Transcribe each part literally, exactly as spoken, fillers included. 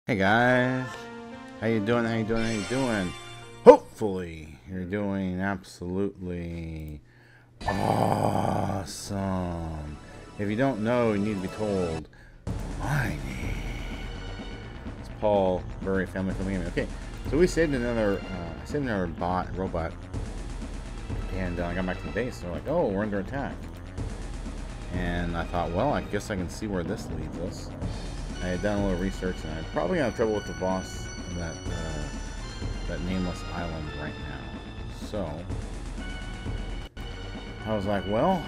Hey guys, how you doing? How you doing? How you doing? Hopefully you're doing absolutely awesome. If you don't know, you need to be told. My name is Paul, very family friendly. Okay, so we saved another, uh, saved another bot robot, and uh, I got back to the base. They're like, "Oh, we're under attack," and I thought, well, I guess I can see where this leads us. I had done a little research, and I probably have trouble with the boss of that uh, that nameless island right now. So I was like, well,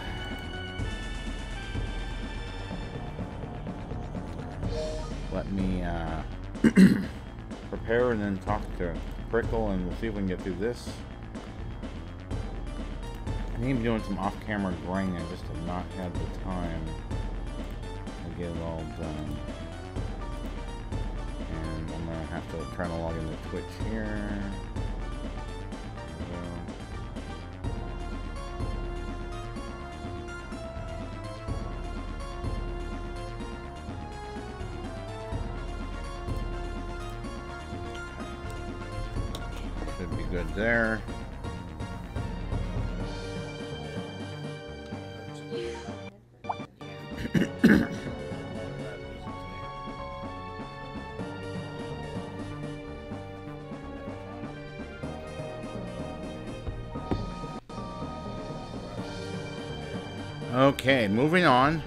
let me uh, prepare and then talk to Prickle, and we'll see if we can get through this. I think I'm doing some off-camera grinding. I just have not had the time to get it all done. And I'm gonna have to try to log into Twitch here. Should be good there. Okay, moving on.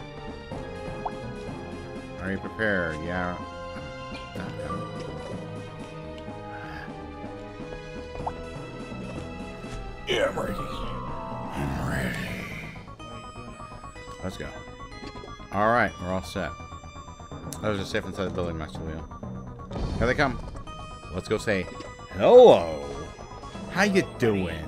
Are you prepared? Yeah. Yeah, I'm ready. I'm ready. Let's go. Alright, we're all set. I was just safe inside the building, Master Leo. Here they come. Let's go say hello. How you doing?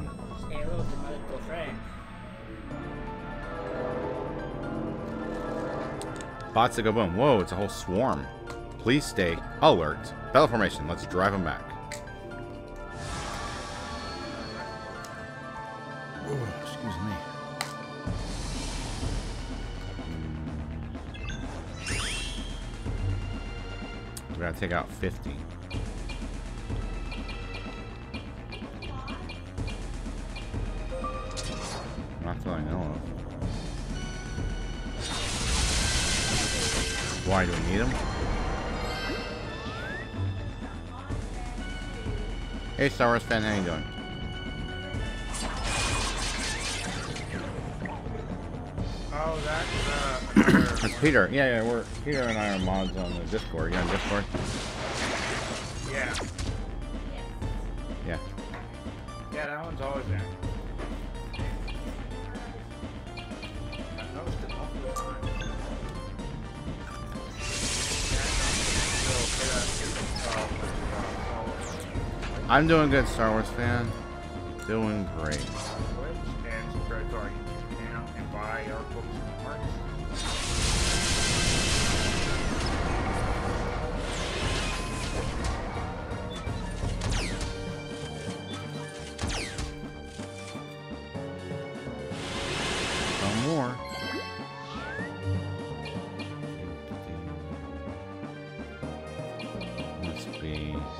Bots that go boom. Whoa, it's a whole swarm. Please stay alert. Battle formation. Let's drive them back. Ooh, excuse me. We gotta take out fifty. Not that I know of. Why do we need them? Hey, Star Wars fan, how you doing? Oh, that's uh. That's Peter. Yeah, yeah, we're Peter and I are mods on the Discord. You on Discord? Yeah. Yeah. Yeah, that one's always there. I'm doing good, Star Wars fan. Doing great. And subscribe to our YouTube channel and buy our books and parts. Some more. Must be.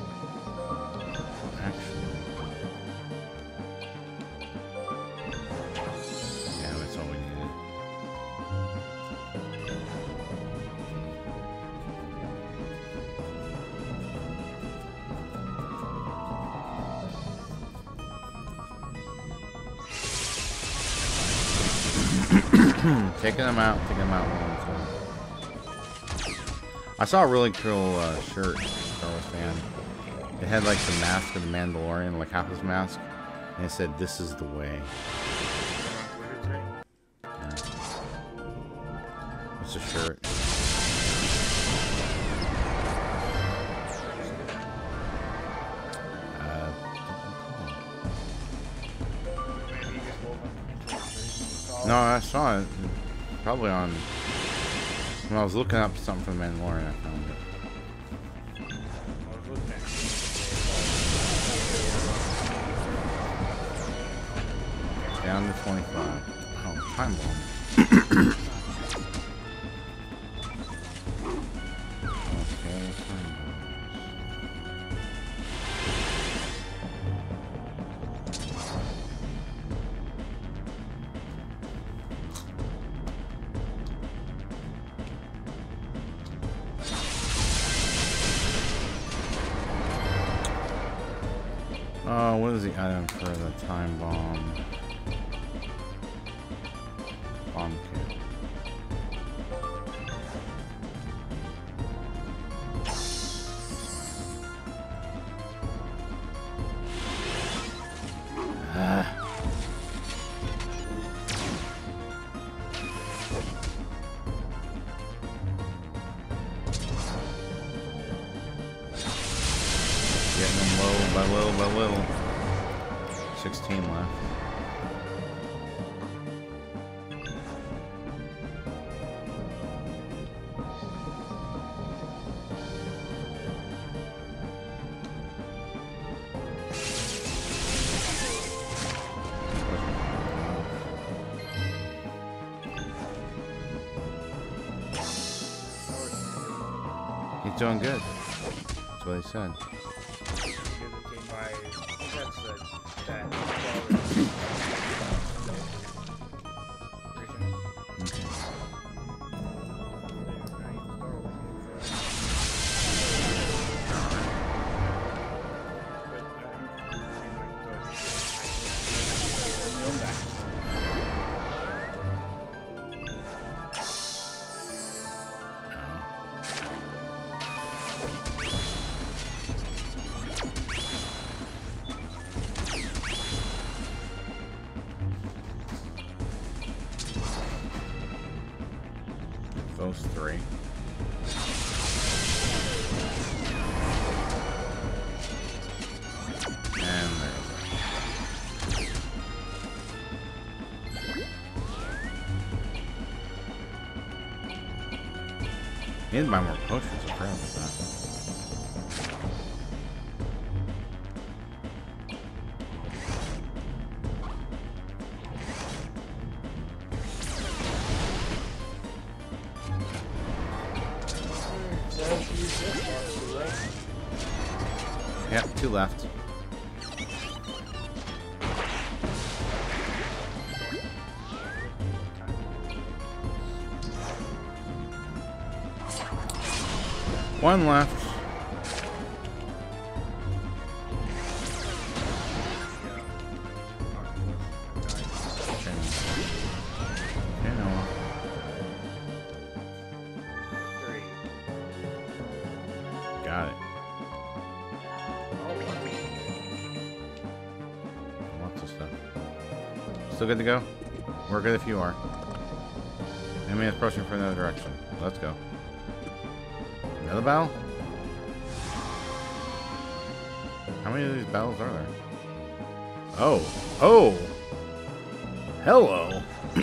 Taking them out, taking them out one. So. I saw a really cool uh, shirt, Star Wars fan. It had like the mask of the Mandalorian, like half his mask, and it said, "This is the way." Yeah. It's a shirt. No, I saw it. Probably on. When I was looking up something for the Mandalorian, I found it. Down to twenty-five. Oh, time bomb. Okay, time bomb. Oh, what is the item for the time bomb? Bomb kit. Ah. Getting them low by little by little. sixteen left. He's doing good. That's what he said. Those three. And there's it. Need to buy more potions. I forgot about that. Yep, two left. One left. Got it. Lots of stuff. Still good to go? We're good if you are. Enemy is approaching from another direction. Let's go. Another battle? How many of these battles are there? Oh. Oh! Hello!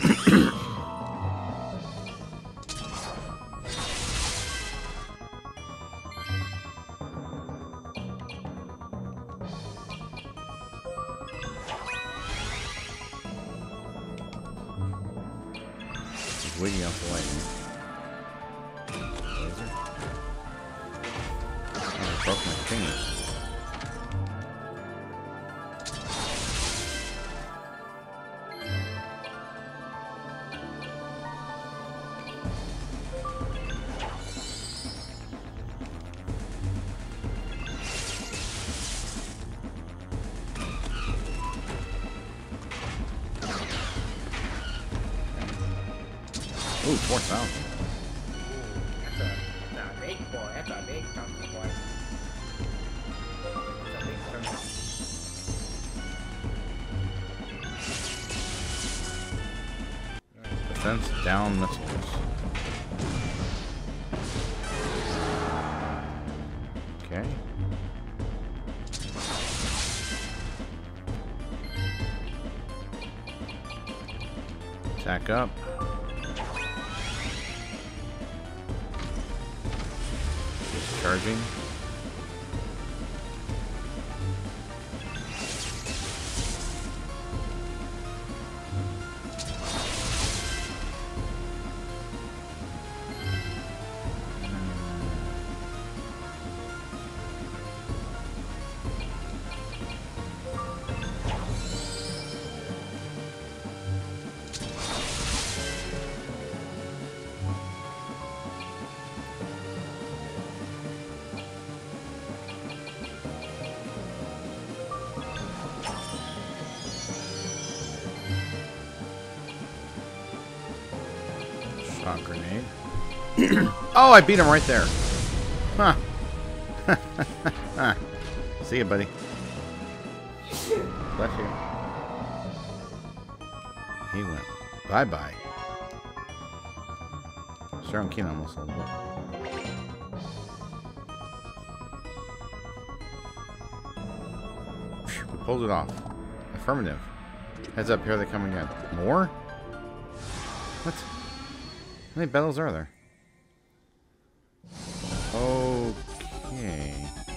Waiting out for lightning. Laser? Oh, I broke my fingers. Ooh, four thousand. That's a, that's a big boy. That's a big chunky boy. That's a big chunky. Defense down missiles. Okay. Attack up. Charging. Hot grenade. Oh, I beat him right there. Huh. See ya, buddy. Bless you. He went bye-bye. Strong keen almost a little bit. We pulled it off. Affirmative. Heads up, here they come again. More? What? How many battles are there? Okay.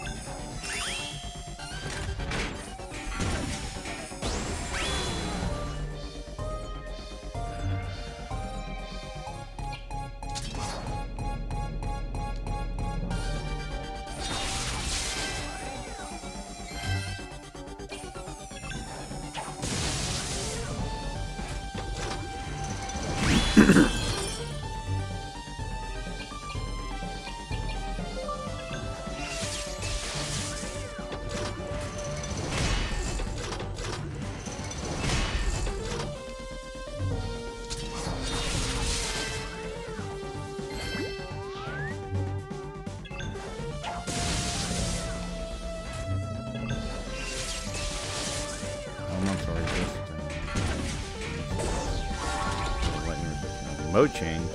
Mode change.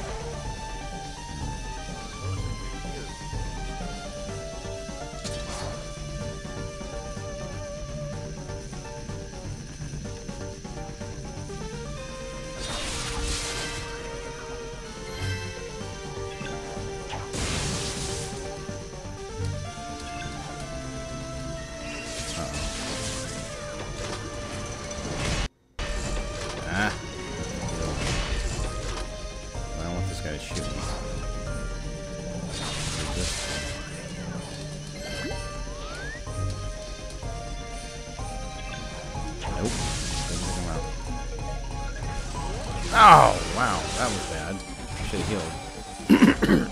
Oh, wow, that was bad. I should have healed.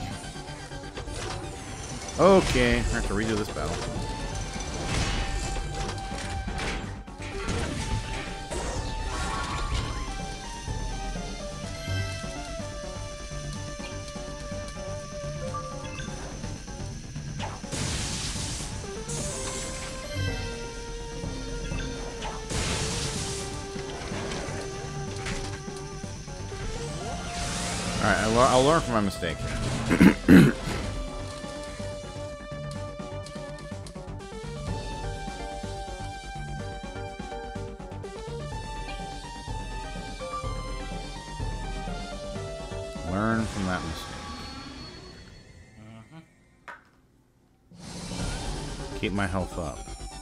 Okay, I have to redo this battle. Alright, I'll, I'll learn from my mistake. Learn from that mistake. Mm-hmm. Keep my health up.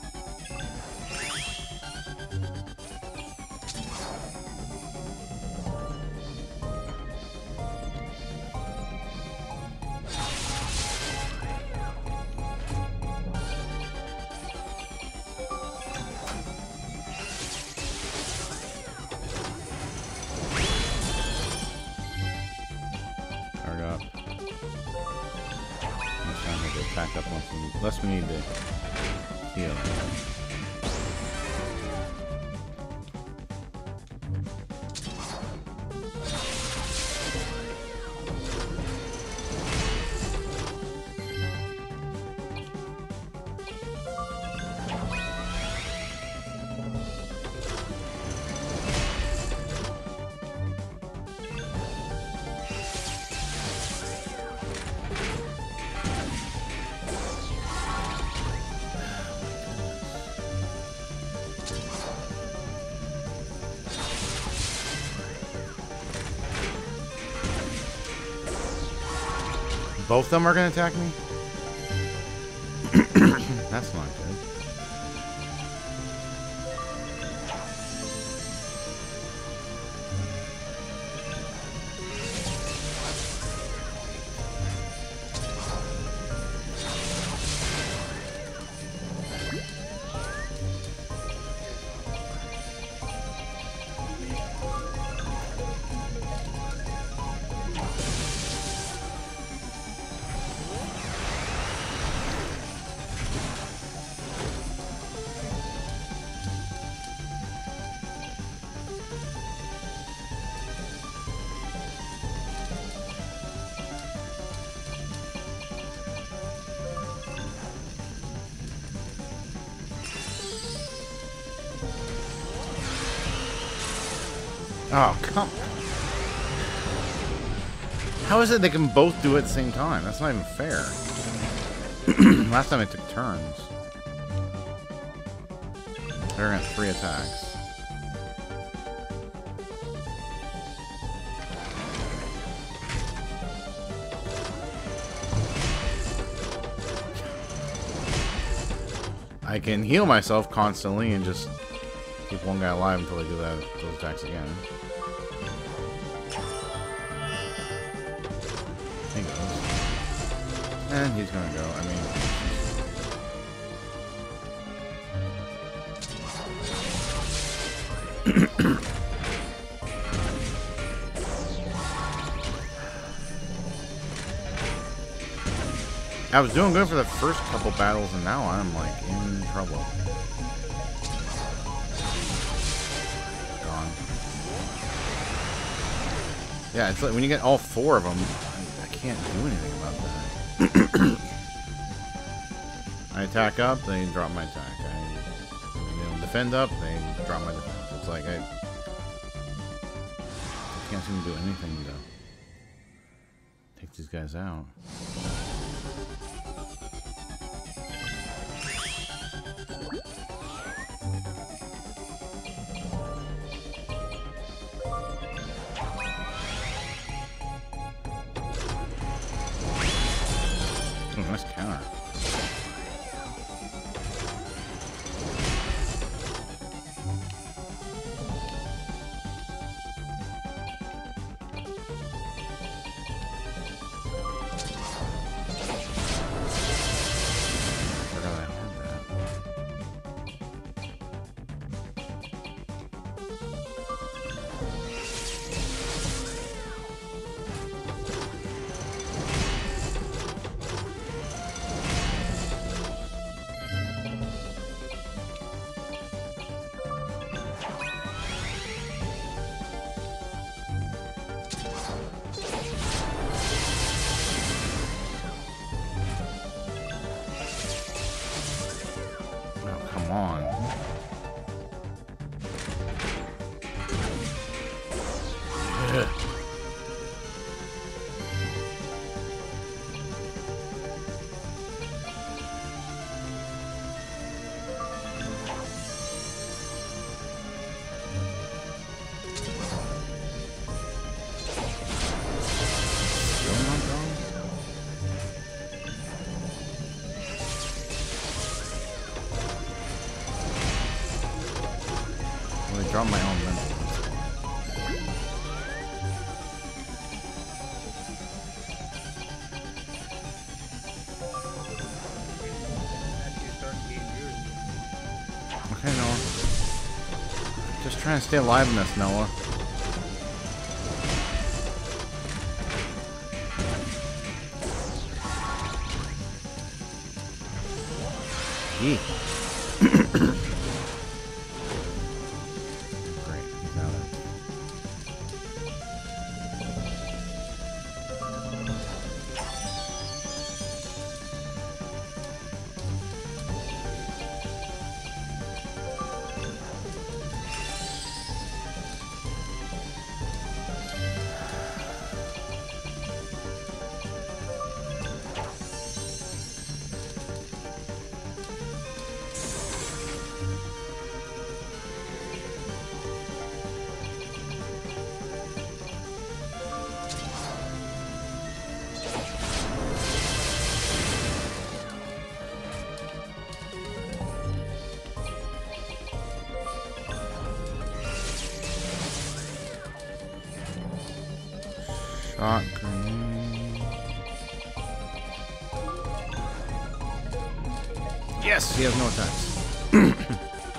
Back up once we, unless we need to heal. Both of them are going to attack me? That's not good. Oh, come. How is it they can both do it at the same time? That's not even fair. Last time I took turns. They're at three attacks. I can heal myself constantly and just keep one guy alive until I do that those attacks again. He goes. And he's gonna go. I mean, I was doing good for the first couple battles, and now I'm like in trouble. Gone. Yeah, it's like when you get all four of them, I, I can't do anything about that. I attack up, they drop my attack. I you know, defend up, they drop my defense. It's like I, I can't seem to do anything to take these guys out. Nice counter. Forgot I had that. Come on. Ugh. Still not gone? Well, I dropped my own limit. Okay, Noah. Just trying to stay alive in this, Noah. Gee. Great, he's out of it. Shot grenade. Yes, he has no attacks.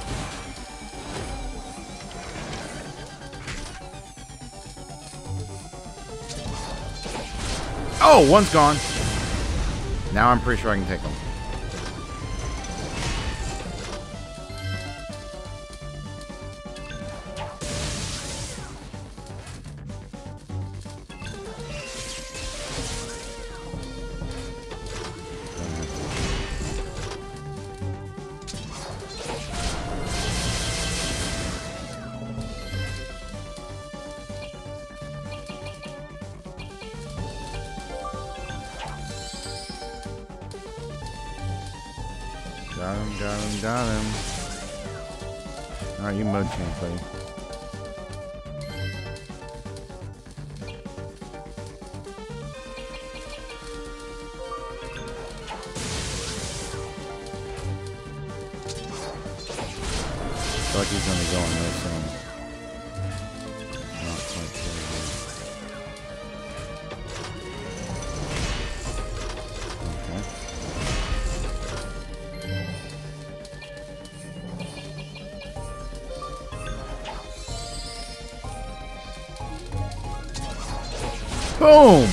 Oh, one's gone. Now I'm pretty sure I can take them. Got him, got him, got him. Alright, you mud champ, buddy. I feel like he's gonna go on this one. Not quite sure. Boom!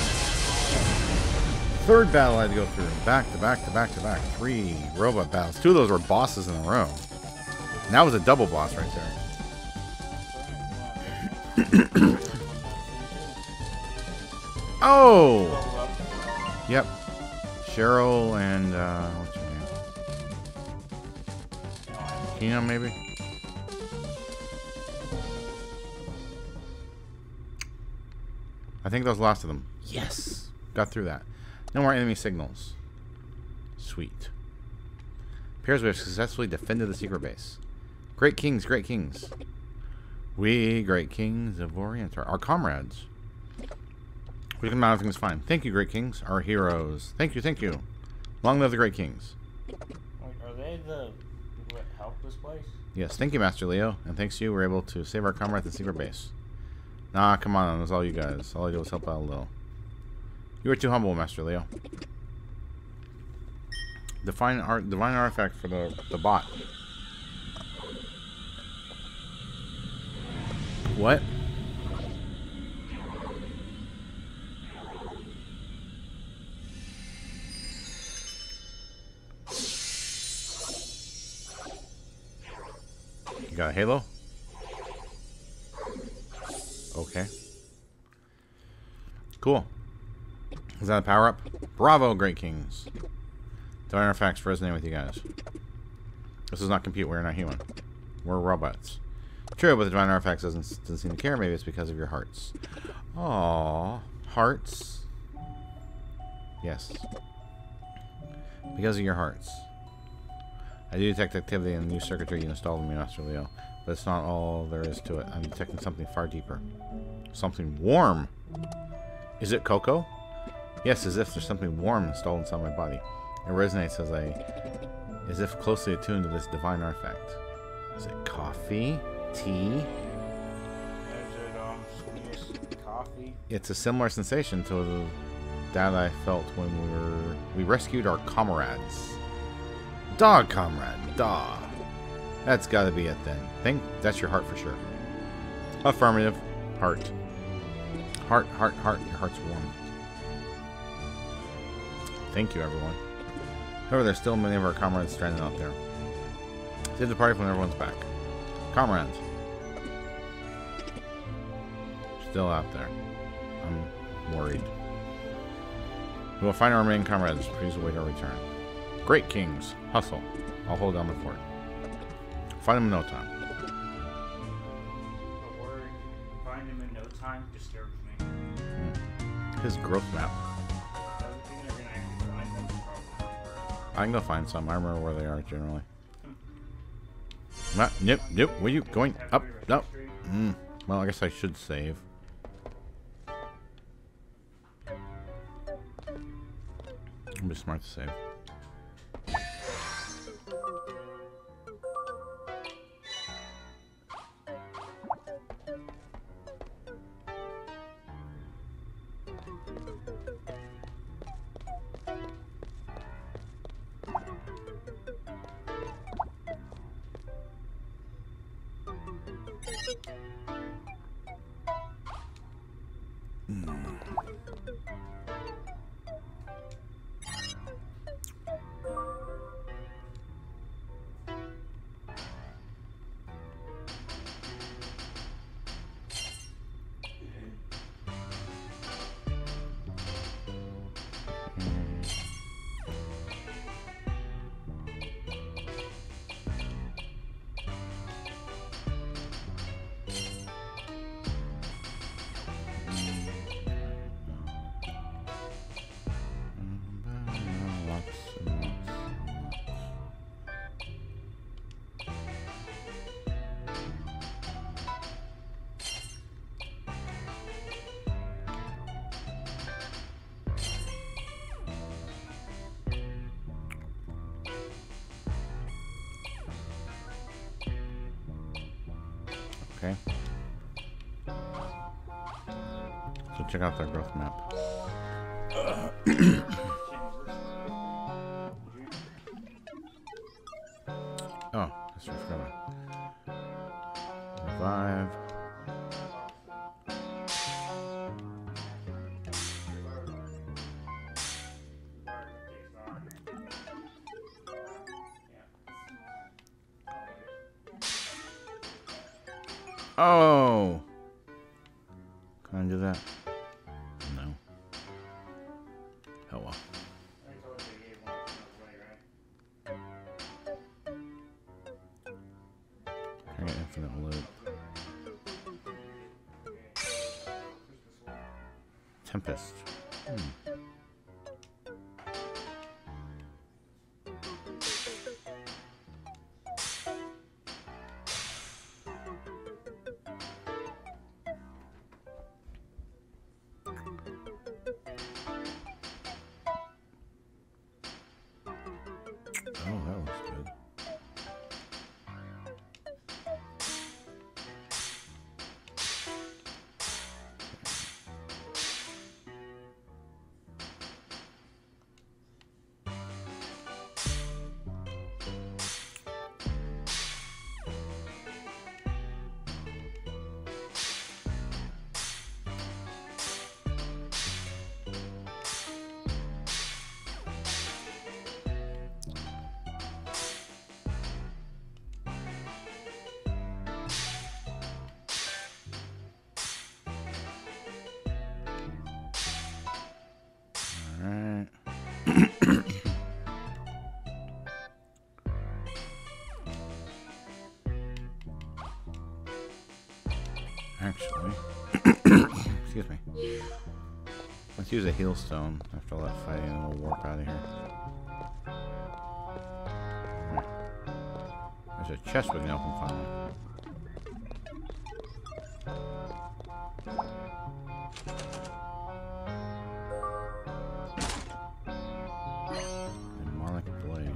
Third battle I had to go through. Back to back to back to back. Three robot battles. Two of those were bosses in a row. And that was a double boss right there. Oh! Yep. Cheryl and, uh, what's her name? Kino, maybe? I think those last of them. Yes! Got through that. No more enemy signals. Sweet. Appears we have successfully defended the secret base. Great kings, great kings. We, great kings of Orient, are our comrades. We can mount everything's fine. Thank you, great kings. Our heroes. Thank you, thank you. Long live the great kings. Are they the what helped this place? Yes, thank you, Master Leo. And thanks to you, we're able to save our comrades at the secret base. Nah, come on, it was all you guys. All I did was help out a little. You were too humble, Master Leo. Divine art, divine artifact for the the bot. What? You got a halo? Okay. Cool. Is that a power up? Bravo, great kings. Divine artifacts resonate with you guys. This does not compute. We're not human. We're robots. True, but the divine artifacts doesn't doesn't seem to care. Maybe it's because of your hearts. Aww, hearts. Yes. Because of your hearts. I do detect activity in the new circuitry you installed in me, Master Leo, but it's not all there is to it. I'm detecting something far deeper. Something warm. Is it cocoa? Yes, as if there's something warm installed inside my body. It resonates as I, as if closely attuned to this divine artifact. Is it coffee? Tea? Is it um sweetest coffee? It's a similar sensation to the, that I felt when we were we rescued our comrades. Dog comrade, dog. That's got to be it then. Think that's your heart for sure. Affirmative. Heart. Heart, heart, heart. Your heart's warm. Thank you, everyone. However, there's still many of our comrades stranded out there. Save the party when everyone's back. Comrades. Still out there. I'm worried. We will find our remaining comrades. Please await our return. Great kings. Hustle. I'll hold down the fort. Find them in no time. The word find him in no time disturbs me. Hmm. His growth map. I can go find some. I remember where they are generally. Not, nope, nope. Were you going up? No. Mm. Well, I guess I should save. It'll be smart to save. Okay. So check out their growth map. Oh, that's right. Forgot about it. Revive. Oh! Can I do that? No. Oh well. I got infinite loot. Tempest. Hmm. Oh, that looks good. Alright. Actually, excuse me. Let's use a heal stone after all that fighting and we'll warp out of here. Right. There's a chest we can open finally. Demonic blade.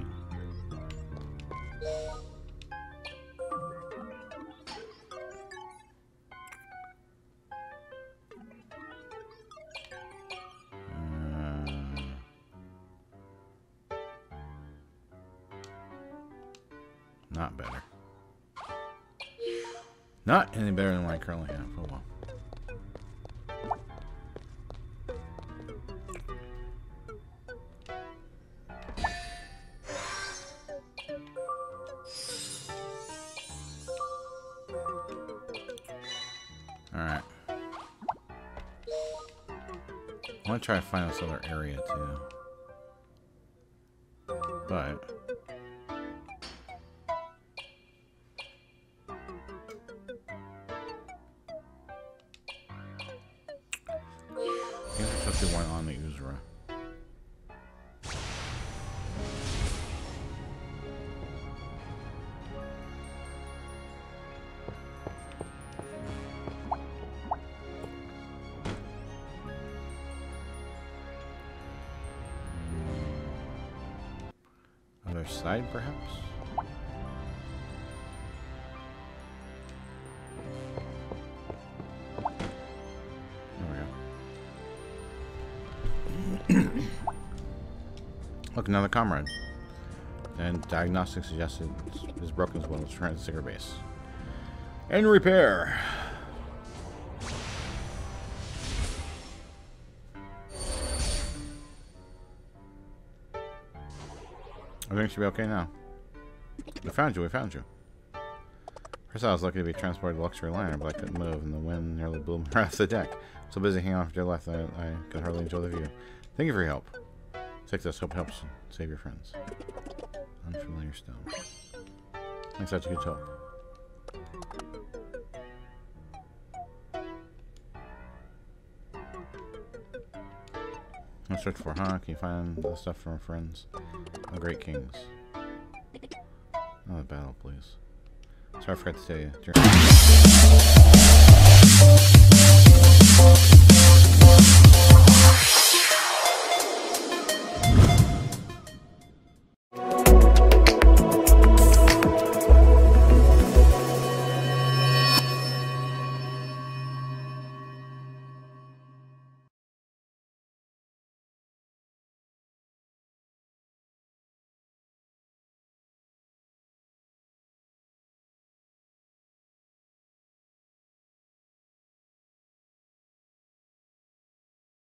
Not better. Not any better than what I currently have. Oh well. Alright. I want to try to find this other area too. But one on the Uzra. Other side, perhaps? Look, another comrade. And diagnostics suggested is broken as well. Let's try to sticker base. And repair. Everything should be okay now. We found you, we found you. First I was lucky to be transported to the luxury liner, but I couldn't move, and the wind nearly blew me right off the deck. So busy hanging on for dear life that I, I could hardly enjoy the view. Thank you for your help. Take this, hope helps save your friends. Unfamiliar stone. Thanks, such a good help. I'll search for, huh? Can you find the stuff from our friends? The great kings. Another battle, please. Sorry I forgot to tell you.